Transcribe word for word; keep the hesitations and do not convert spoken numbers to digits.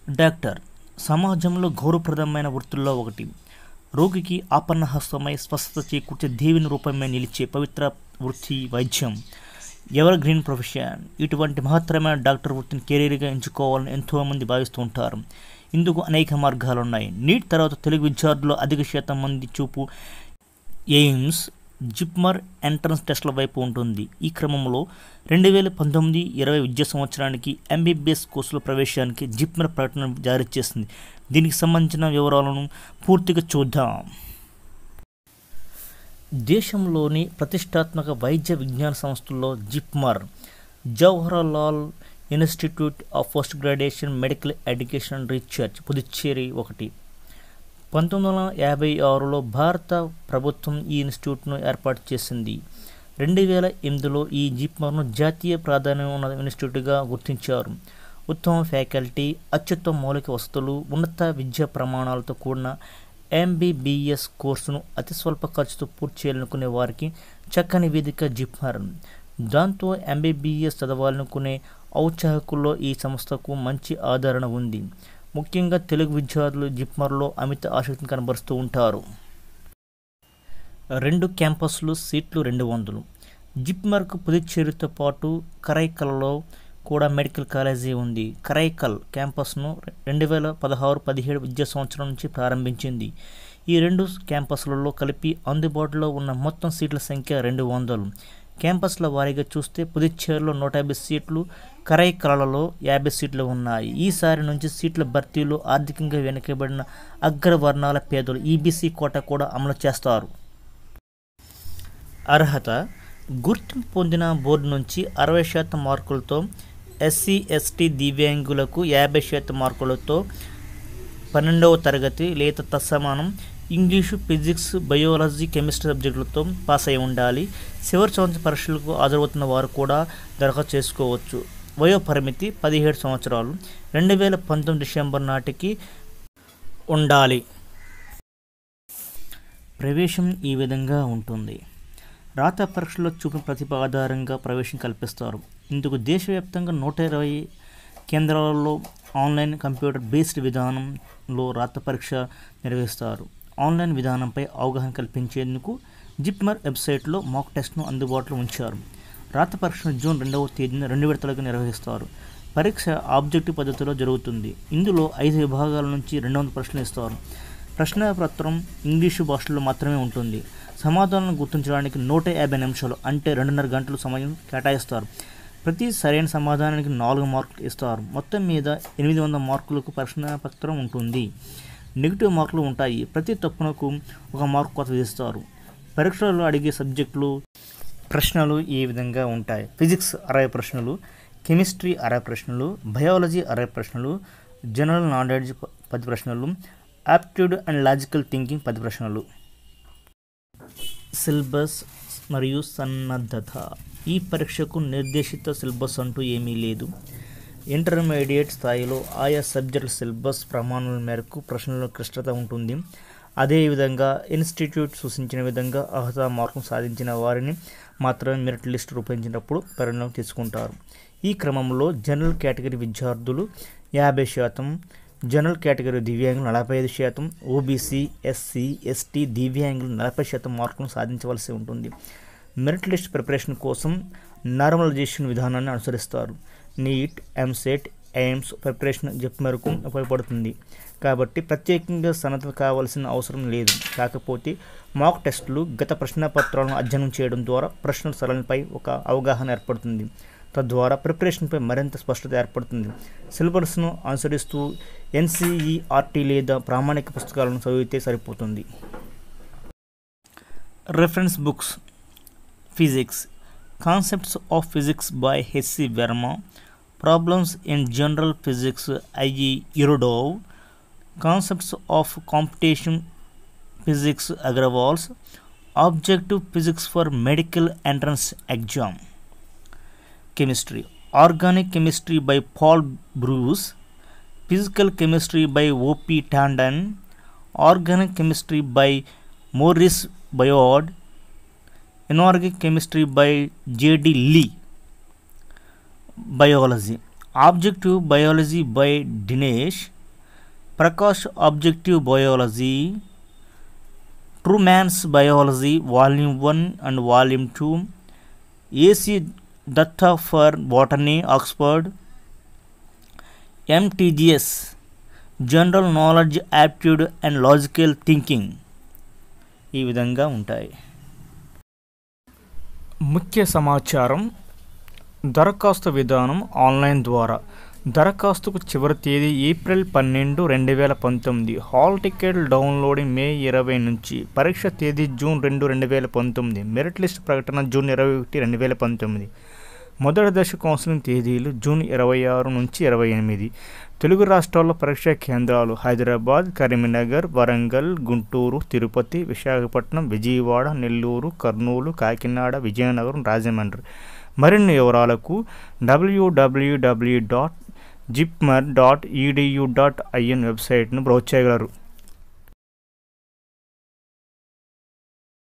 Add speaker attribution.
Speaker 1: Doctor సమాజంలో గౌరవప్రదమైన వృత్తుల్లో ఒకటి. రోగికి ఆపన్నహస్తమై స్వస్థత చేకూర్చే దేవుని రూపమే నిలిచే పవిత్ర వృత్తి వైద్యం. Evergreen profession. ఇటువంటి మహత్తరమైన డాక్టర్ వృత్తిని కెరీర్గా ఎంచుకోవాలని ఎంతోమంది భావిస్తూ ఉంటారు. ఇందుకు అనేక మార్గాలున్నాయి. నీట్ తర్వాత తెలుగు విద్యార్థులు అధిక శాతం మంది చూపు ఎయిమ్స్, జిప్మర్ ఎంట్రన్స్ టెస్టుల వైపు ఉంటుంది. ఈ క్రమంలో రెండు వేల పంతొమ్మిది ఇరవై విద్యా సంవత్సరానికి ఎంబీబీఎస్ కోర్సుల ప్రవేశానికి జిప్మర్ ప్రకటన జారీ చేసింది. దీనికి సంబంధించిన వివరాలను పూర్తిగా చూద్దాం. దేశంలోని ప్రతిష్టాత్మక వైద్య విజ్ఞాన సంస్థల్లో JIPMER, Jawaharlal institute of post graduation medical education and research, Puducherry ఒకటి. పంతొమ్మిది వందల యాభై ఆరులో భారత ప్రభుత్వం ఈ ఇన్స్టిట్యూట్ను ఏర్పాటు చేసింది. రెండు వేల ఎనిమిదిలో ఈ జిప్మర్ను జాతీయ ప్రాధాన్యం ఉన్న ఇన్స్టిట్యూట్గా గుర్తించారు. ఉత్తమ ఫ్యాకల్టీ, అత్యుత్తమ మౌలిక వసతులు, ఉన్నత విద్యా ప్రమాణాలతో కూడిన ఎంబీబీఎస్ కోర్సును అతి స్వల్ప ఖర్చుతో పూర్తి చేయాలనుకునే వారికి చక్కని వేదిక జిప్మర్. దాంతో ఎంబీబీఎస్ చదవాలనుకునే ఔత్సాహికుల్లో ఈ సంస్థకు మంచి ఆదరణ ఉంది. ముఖ్యంగా తెలుగు విద్యార్థులు జిప్మర్లో అమిత ఆసక్తిని కనబరుస్తూ ఉంటారు. రెండు క్యాంపస్లు, సీట్లు రెండు వందలు. జిప్మర్కు పుదుచ్చేరితో పాటు కరైకల్లో కూడా మెడికల్ కాలేజీ ఉంది. కరైకల్ క్యాంపస్ను రెండు వేల పదహారు పదిహేడు విద్యా సంవత్సరం నుంచి ప్రారంభించింది. ఈ రెండు క్యాంపస్లలో కలిపి అందుబాటులో ఉన్న మొత్తం సీట్ల సంఖ్య రెండు వందలు. క్యాంపస్ల వారీగా చూస్తే పుదుచ్చేరిలో నూట యాభై సీట్లు, కరైకలలో యాభై సీట్లు ఉన్నాయి. ఈసారి నుంచి సీట్ల భర్తీలో ఆర్థికంగా వెనుకబడిన అగ్రవర్ణాల పేదలు ఈబీసీ కోటా కూడా అమలు చేస్తారు. అర్హత: గుర్తింపు పొందిన బోర్డు నుంచి అరవై శాతం మార్కులతో, ఎస్సీ ఎస్టీ దివ్యాంగులకు యాభై శాతం మార్కులతో పన్నెండవ తరగతి లేదా తత్సమానం ఇంగ్లీషు, ఫిజిక్స్, బయాలజీ, కెమిస్ట్రీ సబ్జెక్టులతో పాస్ అయి ఉండాలి. చివరి సంవత్సర పరీక్షలకు హాజరవుతున్న వారు కూడా దరఖాస్తు చేసుకోవచ్చు. వయో పరిమితి పదిహేడు సంవత్సరాలు. రెండు వేల పంతొమ్మిది డిసెంబర్ నాటికి ఉండాలి. ప్రవేశం ఈ విధంగా ఉంటుంది. రాత పరీక్షలో చూపిన ప్రతిభ ఆధారంగా ప్రవేశం కల్పిస్తారు. ఇందుకు దేశవ్యాప్తంగా నూట ఇరవై కేంద్రాలలో ఆన్లైన్ కంప్యూటర్ బేస్డ్ విధానంలో రాత పరీక్ష నిర్వహిస్తారు. ఆన్లైన్ విధానంపై అవగాహన కల్పించేందుకు జిప్మర్ వెబ్సైట్లో మాక్ టెస్ట్ను అందుబాటులో ఉంచారు. రాత పరీక్షను జూన్ రెండవ తేదీన రెండు విడతలుగా నిర్వహిస్తారు. పరీక్ష ఆబ్జెక్టివ్ పద్ధతిలో జరుగుతుంది. ఇందులో ఐదు విభాగాల నుంచి రెండు వందల ప్రశ్నలు ఇస్తారు. ప్రశ్నపత్రం ఇంగ్లీషు భాషలో మాత్రమే ఉంటుంది. సమాధానాలను గుర్తించడానికి నూట యాభై నిమిషాలు అంటే రెండున్నర గంటలు సమయం కేటాయిస్తారు. ప్రతి సరైన సమాధానానికి నాలుగు మార్కులు ఇస్తారు. మొత్తం మీద ఎనిమిది వందల మార్కులకు ప్రశ్నపత్రం ఉంటుంది. నెగిటివ్ మార్కులు ఉంటాయి. ప్రతి తప్పునకు ఒక మార్కు కొత్త విధిస్తారు. పరీక్షలలో అడిగే సబ్జెక్టులు ప్రశ్నలు ఈ విధంగా ఉంటాయి. ఫిజిక్స్ అరవై ప్రశ్నలు, కెమిస్ట్రీ అరవై ప్రశ్నలు, బయాలజీ అరవై ప్రశ్నలు, జనరల్ నాలెడ్జ్ పది ప్రశ్నలు, ఆప్టిట్యూడ్ అండ్ లాజికల్ థింకింగ్ పది ప్రశ్నలు. సిలబస్ మరియు సన్నద్ధత. ఈ పరీక్షకు నిర్దేశిత సిలబస్ అంటూ ఏమీ లేదు. ఇంటర్మీడియట్ స్థాయిలో ఆయా సబ్జెక్టుల సిలబస్ ప్రమాణాల మేరకు ప్రశ్నల క్లిష్టత ఉంటుంది. అదేవిధంగా ఇన్స్టిట్యూట్ సూచించిన విధంగా అర్హత మార్కులు సాధించిన వారిని మాత్రమే మెరిట్ లిస్ట్ రూపొందించినప్పుడు పరిగణలోకి తీసుకుంటారు. ఈ క్రమంలో జనరల్ కేటగిరీ విద్యార్థులు యాభై శాతం, జనరల్ కేటగిరీ దివ్యాంగులు నలభై ఐదు శాతం, ఓబీసీ, ఎస్సీ, ఎస్టీ దివ్యాంగులు నలభై శాతం మార్కులను సాధించవలసి ఉంటుంది. మెరిట్ లిస్ట్ ప్రిపరేషన్ కోసం నార్మలైజేషన్ విధానాన్ని అనుసరిస్తారు. నీట్, ఎంసెట్, ఎయిమ్స్ ప్రిపరేషన్ జిప్మర్కు ఉపయోగపడుతుంది కాబట్టి ప్రత్యేకంగా సన్నద్ధత కావాల్సిన అవసరం లేదు. కాకపోతే మాక్ టెస్టులు, గత ప్రశ్నపత్రాలను అధ్యయనం చేయడం ద్వారా ప్రశ్నల సరళిపై ఒక అవగాహన ఏర్పడుతుంది. తద్వారా ప్రిపరేషన్పై మరింత స్పష్టత ఏర్పడుతుంది. సిలబస్ను అనుసరిస్తూ ఎన్సీఈఆర్టీ లేదా ప్రామాణిక పుస్తకాలను చదివితే సరిపోతుంది. Reference books. Physics, concepts of physics by HC Verma, problems in general physics IE Irodov, concepts of competition physics Agarwal's, objective physics for medical entrance exam. Chemistry, organic chemistry by Paul Bruce, physical chemistry by OP Tandon, organic chemistry by Morris Boyd, inorganic chemistry by JD Lee. Biology, objective biology by Dinesh Prakash, objective biology, Trueman's biology volume one and volume two, AC Dutta for botany Oxford, MTGS general knowledge aptitude and logical thinking. ఈ విధంగా ఉంటాయి. ముఖ్య సమాచారం. దరఖాస్తు విధానం online ద్వారా. దరఖాస్తుకు చివరి తేదీ ఏప్రిల్ పన్నెండు రెండు వేల పంతొమ్మిది. హాల్ టికెట్ డౌన్లోడింగ్ మే ఇరవై నుంచి. పరీక్ష తేదీ జూన్ రెండు రెండు వేల పంతొమ్మిది. మెరిట్ లిస్ట్ ప్రకటన జూన్ ఇరవై ఒకటి రెండు వేల పంతొమ్మిది. మొదటి దశ కౌన్సిలింగ్ తేదీలు జూన్ ఇరవై ఆరు నుంచి ఇరవై ఎనిమిది. తెలుగు రాష్ట్రాల్లో పరీక్షా కేంద్రాలు హైదరాబాద్, కరీంనగర్, వరంగల్, గుంటూరు, తిరుపతి, విశాఖపట్నం, విజయవాడ, నెల్లూరు, కర్నూలు, కాకినాడ, విజయనగరం, రాజమండ్రి. మరిన్ని వివరాలకు డబ్ల్యూడబ్ల్యూడబ్ల్యూ dot JIPMER dot EDU dot IN వెబ్సైట్ను బ్రౌజ్ చేయగలరు.